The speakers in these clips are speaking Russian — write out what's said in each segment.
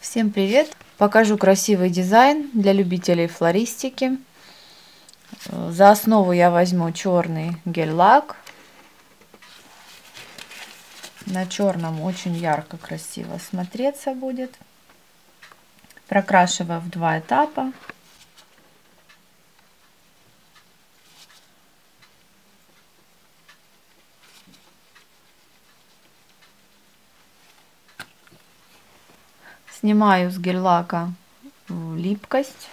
Всем привет! Покажу красивый дизайн для любителей флористики. За основу я возьму черный гель-лак. На черном очень ярко, красиво смотреться будет. Прокрашиваю в 2 этапа. Снимаю с гель-лака липкость.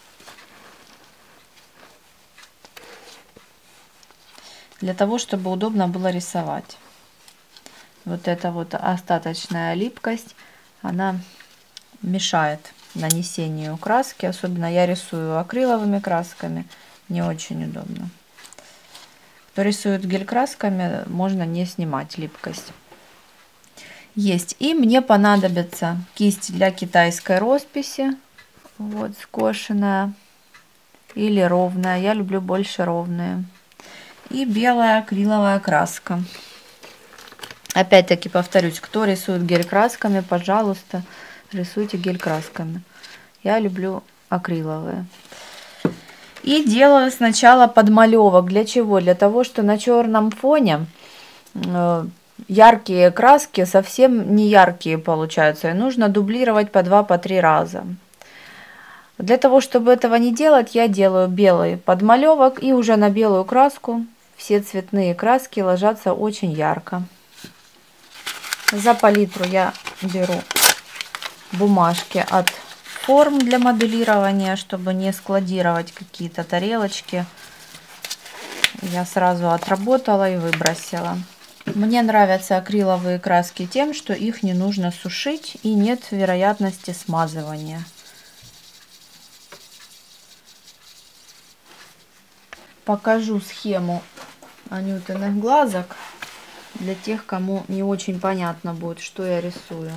Для того, чтобы удобно было рисовать. Вот эта вот остаточная липкость, она мешает нанесению краски. Особенно я рисую акриловыми красками. Не очень удобно. Кто рисует гель-красками, можно не снимать липкость. Есть. И мне понадобится кисть для китайской росписи. Вот скошенная или ровная. Я люблю больше ровные. И белая акриловая краска. Опять-таки повторюсь, кто рисует гель-красками, пожалуйста, рисуйте гель-красками. Я люблю акриловые. И делаю сначала подмалевок. Для чего? Для того, что на черном фоне яркие краски совсем не яркие получаются. И нужно дублировать по 2-3 раза. Для того, чтобы этого не делать, я делаю белый подмалевок. И уже на белую краску все цветные краски ложатся очень ярко. За палитру я беру бумажки от форм для моделирования, чтобы не складировать какие-то тарелочки. Я сразу отработала и выбросила. Мне нравятся акриловые краски тем, что их не нужно сушить и нет вероятности смазывания. Покажу схему Анютиных глазок для тех, кому не очень понятно будет, что я рисую.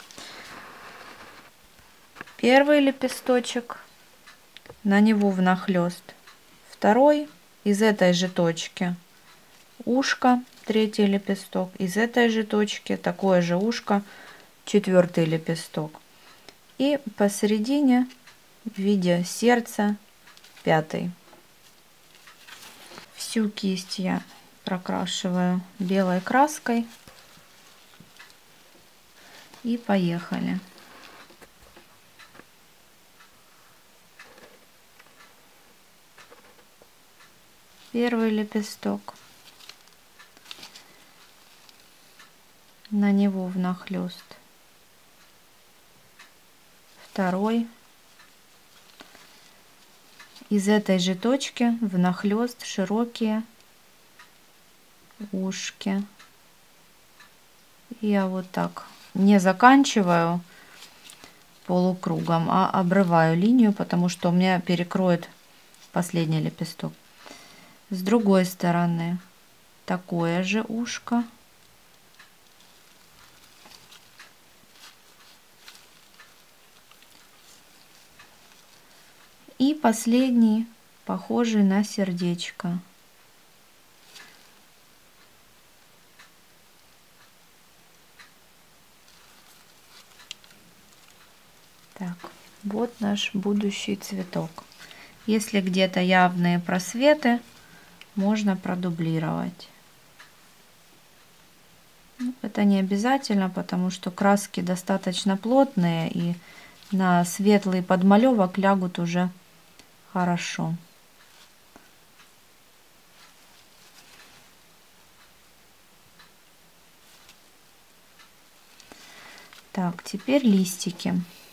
Первый лепесточек, на него внахлёст. Второй из этой же точки ушко, 3-й лепесток. Из этой же точки такое же ушко, 4-й лепесток. И посередине в виде сердца 5-й. Всю кисть я прокрашиваю белой краской. И поехали. Первый лепесток. На него внахлёст. Второй. Из этой же точки внахлёст широкие ушки. Я вот так не заканчиваю полукругом, а обрываю линию, потому что у меня перекроет последний лепесток. С другой стороны такое же ушко. И последний, похожий на сердечко. Так, вот наш будущий цветок. Если где-то явные просветы, можно продублировать. Это не обязательно, потому что краски достаточно плотные, и на светлый подмалевок лягут уже хорошо. Так, теперь листики.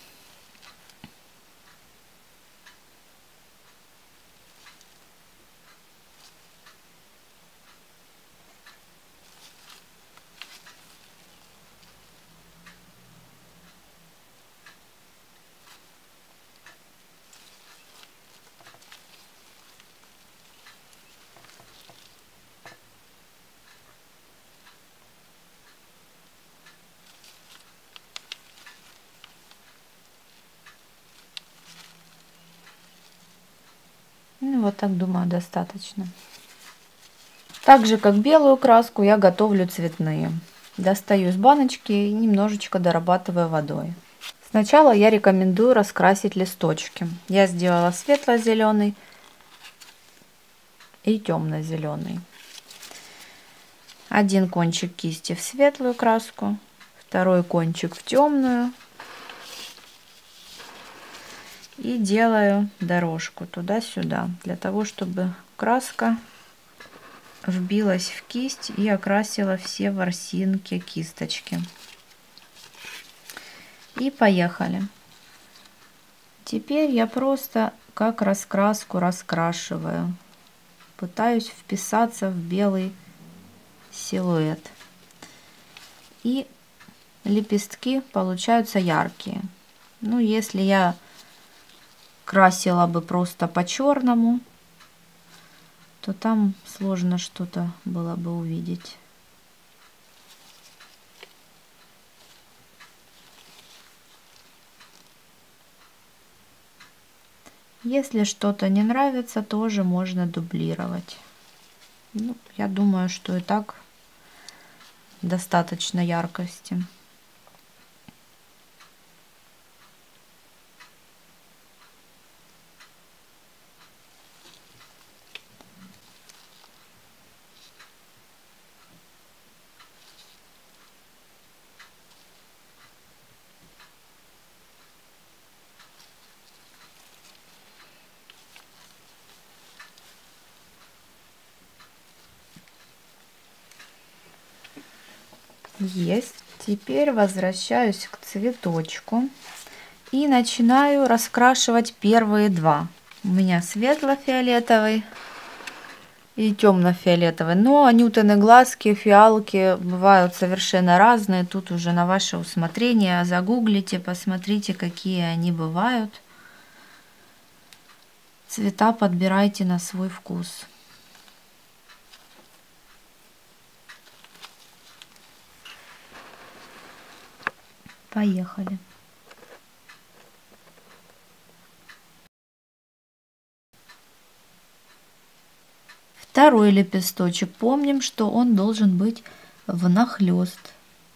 Ну, вот так, думаю, достаточно. Так же, как белую краску, я готовлю цветные. Достаю из баночки и немножечко дорабатываю водой. Сначала я рекомендую раскрасить листочки. Я сделала светло-зеленый и темно-зеленый. Один кончик кисти в светлую краску, второй кончик в темную. И делаю дорожку туда-сюда, для того, чтобы краска вбилась в кисть и окрасила все ворсинки кисточки. И поехали. Теперь я просто как раскраску раскрашиваю. Пытаюсь вписаться в белый силуэт. И лепестки получаются яркие. Ну, если я красила бы просто по черному, то там сложно что-то было бы увидеть. Если что-то не нравится, тоже можно дублировать. Ну, я думаю, что и так достаточно яркости. Есть. Теперь возвращаюсь к цветочку и начинаю раскрашивать первые два. У меня светло-фиолетовый и темно-фиолетовый. Но анютины глазки, фиалки бывают совершенно разные. Тут уже на ваше усмотрение. Загуглите, посмотрите, какие они бывают. Цвета подбирайте на свой вкус. Поехали. Второй лепесточек. Помним, что он должен быть внахлёст.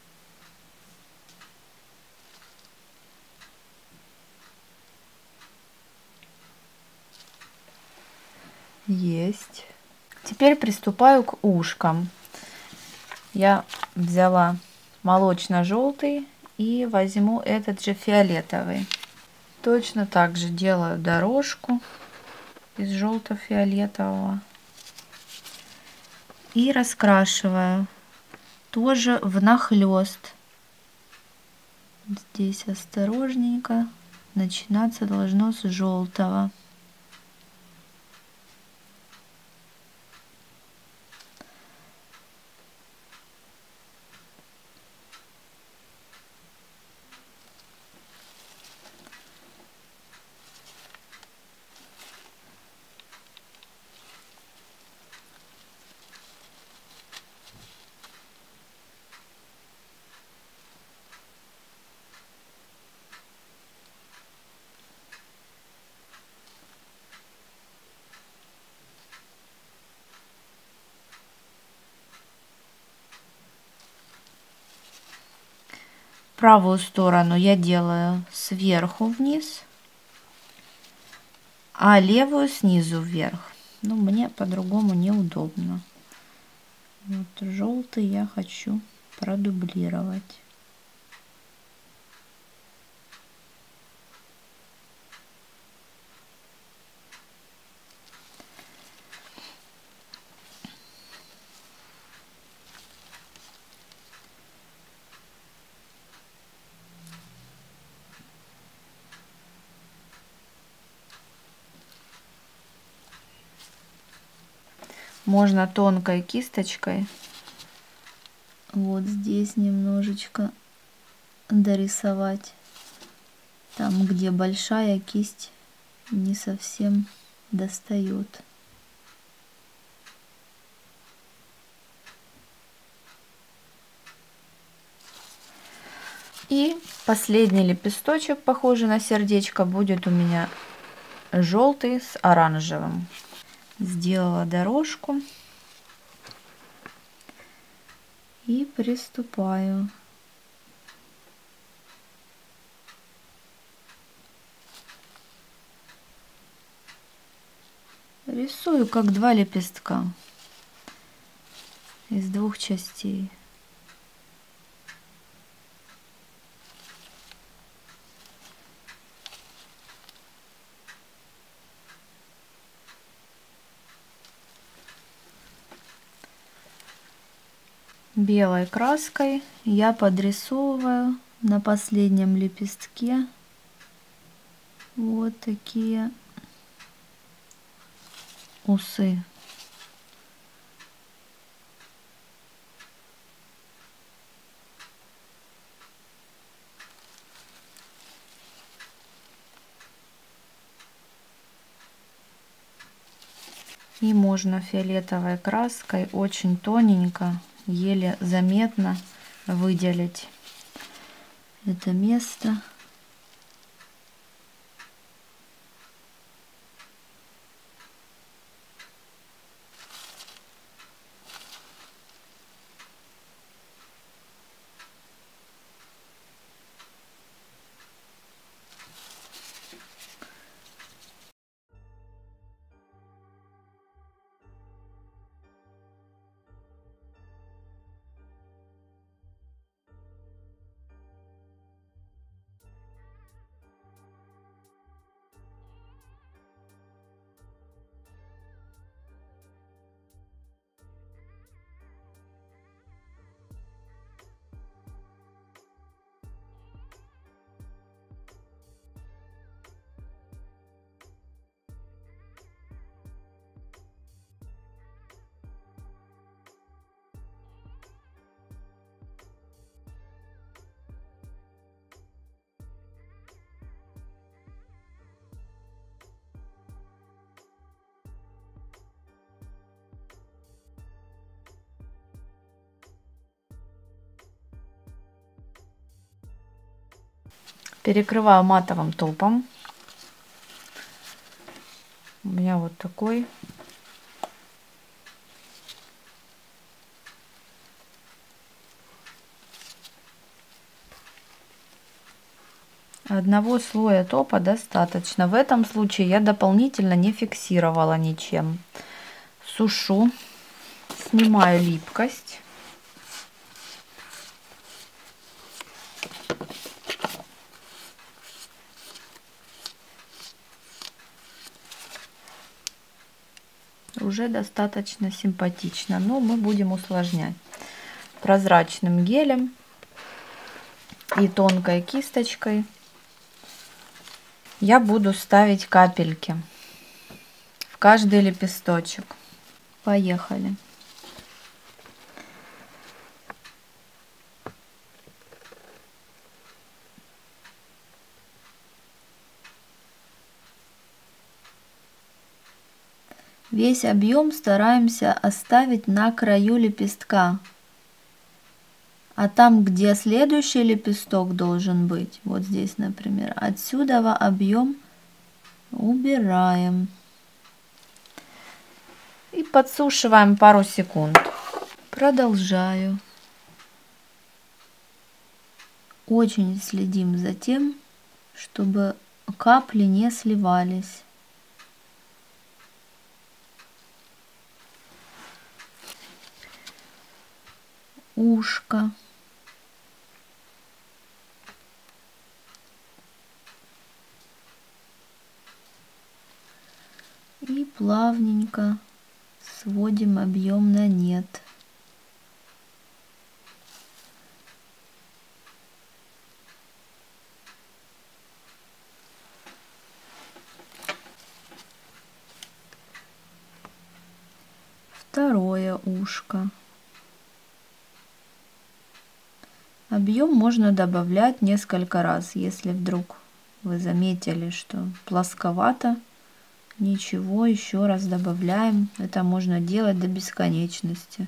Есть. Теперь приступаю к ушкам. Я взяла молочно-желтый и возьму этот же фиолетовый. Точно так же делаю дорожку из желто-фиолетового и раскрашиваю тоже внахлёст. Здесь осторожненько, начинаться должно с желтого. Правую сторону я делаю сверху вниз, а левую снизу вверх. Ну, мне по-другому неудобно. Вот желтый я хочу продублировать. Можно тонкой кисточкой вот здесь немножечко дорисовать. Там, где большая кисть не совсем достает. И последний лепесточек, похожий на сердечко, будет у меня желтый с оранжевым. Сделала дорожку и приступаю. Рисую как два лепестка из двух частей. Белой краской я подрисовываю на последнем лепестке вот такие усы. И можно фиолетовой краской очень тоненько, еле заметно выделить это место. Перекрываю матовым топом. У меня вот такой. Одного слоя топа достаточно. В этом случае я дополнительно не фиксировала ничем. Сушу, снимаю липкость. Уже достаточно симпатично, но мы будем усложнять. Прозрачным гелем и тонкой кисточкой я буду ставить капельки в каждый лепесточек. Поехали. Весь объем стараемся оставить на краю лепестка. А там, где следующий лепесток должен быть, вот здесь, например, отсюда объем убираем. И подсушиваем пару секунд. Продолжаю. Очень следим за тем, чтобы капли не сливались. Ушко. И плавненько сводим объем на нет. Второе ушко. Объем можно добавлять несколько раз, если вдруг вы заметили, что плосковато. Ничего, еще раз добавляем. Это можно делать до бесконечности.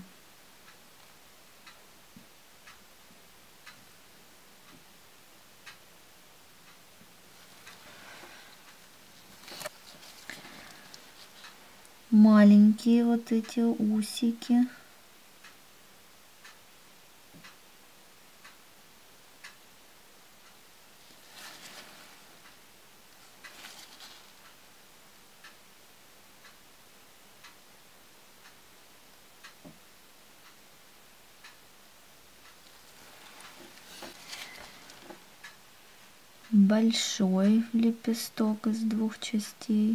Маленькие вот эти усики. большой лепесток из 2 частей.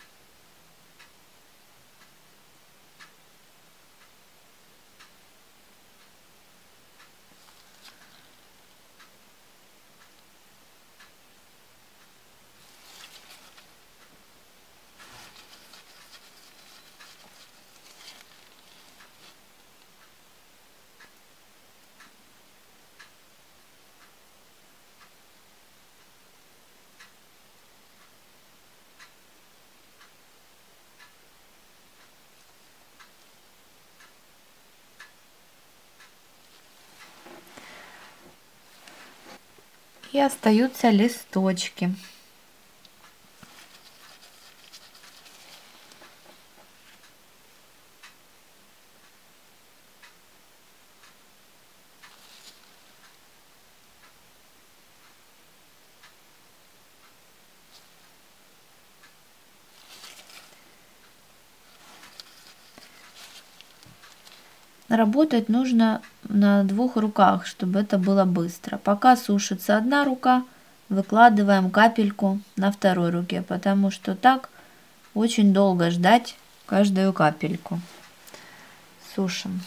И остаются листочки. Работать нужно на 2 руках, чтобы это было быстро. Пока сушится одна рука, выкладываем капельку на 2 руке, потому что так очень долго ждать каждую капельку. Сушим.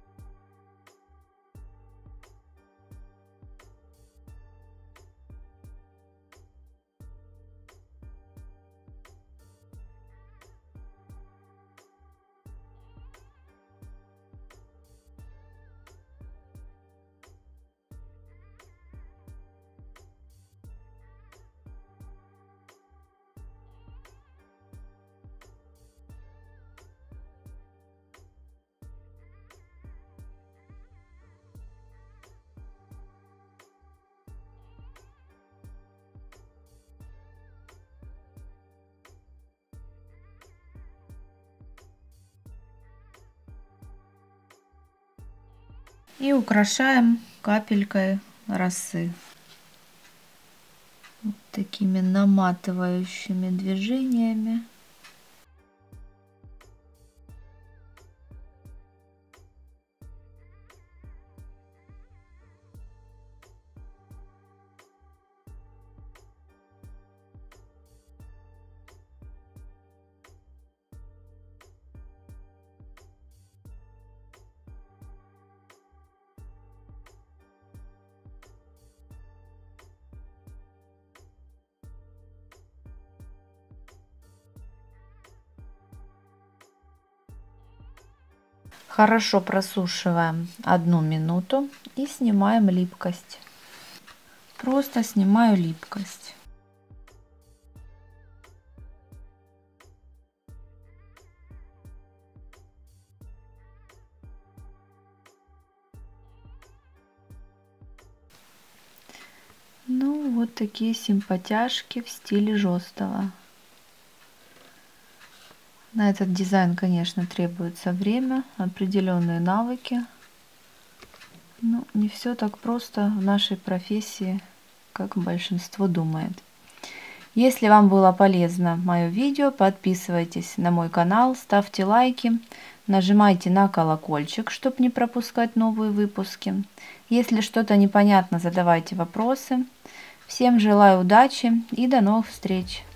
И украшаем капелькой росы. Вот такими наматывающими движениями. Хорошо просушиваем 1 минуту и снимаем липкость. Просто снимаю липкость. Ну, вот такие симпатяшки в стиле Жостова. На этот дизайн, конечно, требуется время, определенные навыки. Но не все так просто в нашей профессии, как большинство думает. Если вам было полезно мое видео, подписывайтесь на мой канал, ставьте лайки, нажимайте на колокольчик, чтобы не пропускать новые выпуски. Если что-то непонятно, задавайте вопросы. Всем желаю удачи и до новых встреч!